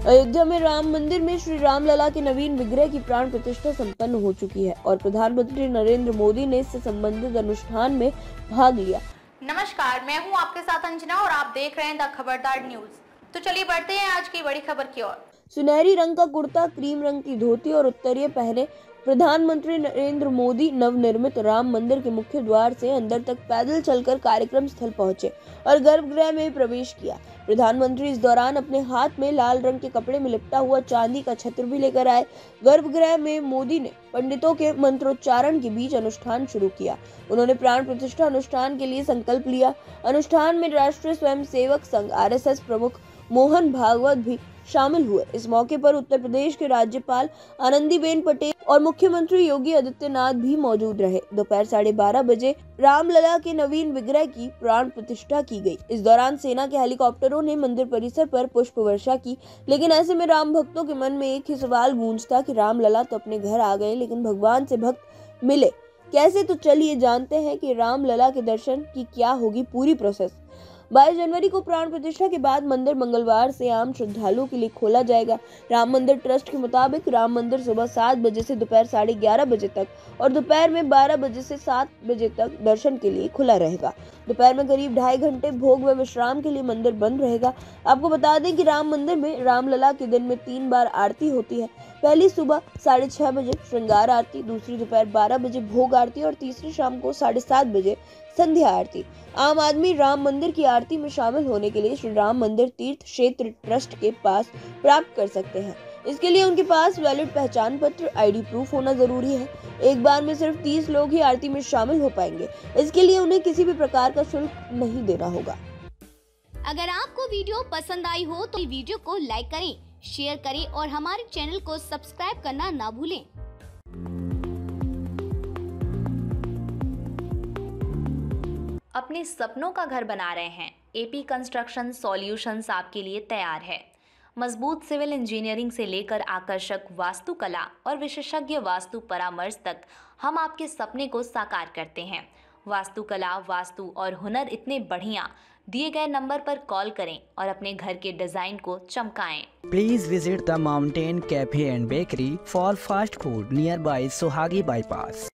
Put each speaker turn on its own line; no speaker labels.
अयोध्या में राम मंदिर में श्री राम लला के नवीन विग्रह की प्राण प्रतिष्ठा संपन्न हो चुकी है और प्रधानमंत्री नरेंद्र मोदी ने इससे संबंधित अनुष्ठान में भाग लिया।
नमस्कार, मैं हूं आपके साथ अंजना और आप देख रहे हैं द खबरदार न्यूज। तो चलिए बढ़ते हैं आज की बड़ी खबर की ओर।
सुनहरी रंग का कुर्ता, क्रीम रंग की धोती और उत्तरीय पहने प्रधानमंत्री नरेंद्र मोदी नवनिर्मित राम मंदिर के मुख्य द्वार से अंदर तक पैदल चलकर कार्यक्रम स्थल पहुंचे और गर्भगृह में प्रवेश किया। प्रधानमंत्री इस दौरान अपने हाथ में लाल रंग के कपड़े में लिपटा हुआ चांदी का छत्र भी लेकर आए। गर्भगृह में मोदी ने पंडितों के मंत्रोच्चारण के बीच अनुष्ठान शुरू किया। उन्होंने प्राण प्रतिष्ठा अनुष्ठान के लिए संकल्प लिया। अनुष्ठान में राष्ट्रीय स्वयंसेवक संघ RSS प्रमुख मोहन भागवत भी शामिल हुए। इस मौके पर उत्तर प्रदेश के राज्यपाल आनंदीबेन पटेल और मुख्यमंत्री योगी आदित्यनाथ भी मौजूद रहे। दोपहर 12:30 बजे रामलला के नवीन विग्रह की प्राण प्रतिष्ठा की गई। इस दौरान सेना के हेलीकॉप्टरों ने मंदिर परिसर पर पुष्प वर्षा की, लेकिन ऐसे में राम भक्तों के मन में एक ही सवाल गूंजता कि रामलला तो अपने घर आ गए, लेकिन भगवान से भक्त मिले कैसे? तो चलिए जानते हैं कि रामलला के दर्शन की क्या होगी पूरी प्रोसेस। 22 जनवरी को प्राण प्रतिष्ठा के बाद मंदिर मंगलवार से आम श्रद्धालुओं के लिए खोला जाएगा। राम मंदिर ट्रस्ट के मुताबिक राम मंदिर सुबह 7 बजे से दोपहर 11:30 बजे तक और दोपहर में 12 बजे से 7 बजे तक दर्शन के लिए खुला रहेगा। दोपहर में करीब 2.5 घंटे भोग व विश्राम के लिए मंदिर बंद रहेगा। आपको बता दें कि राम मंदिर में रामलला के दिन में 3 बार आरती होती है। पहली सुबह 6:30 बजे श्रृंगार आरती, दूसरी दोपहर 12 बजे भोग आरती और तीसरी शाम को 7:30 बजे संध्या आरती। आम आदमी राम मंदिर की आरती में शामिल होने के लिए श्री राम मंदिर तीर्थ क्षेत्र ट्रस्ट के पास प्राप्त कर सकते हैं। इसके लिए उनके पास वैलिड पहचान पत्र ID प्रूफ होना जरूरी है। एक बार में सिर्फ 30 लोग ही आरती में शामिल हो पाएंगे। इसके लिए उन्हें किसी भी प्रकार का शुल्क नहीं देना होगा।
अगर आपको वीडियो पसंद आई हो तो वीडियो को लाइक करें, शेयर करें और हमारे चैनल को सब्सक्राइब करना ना भूलें।
अपने सपनों का घर बना रहे हैं? AP कंस्ट्रक्शन सॉल्यूशंस आपके लिए तैयार है। मजबूत सिविल इंजीनियरिंग से लेकर आकर्षक वास्तुकला और विशेषज्ञ वास्तु परामर्श तक हम आपके सपने को साकार करते हैं। वास्तुकला, वास्तु और हुनर इतने बढ़िया। दिए गए नंबर पर कॉल करें और अपने घर के डिजाइन को चमकाएं।
Please visit the Mountain Cafe and Bakery for fast food nearby Sohagi Bypass.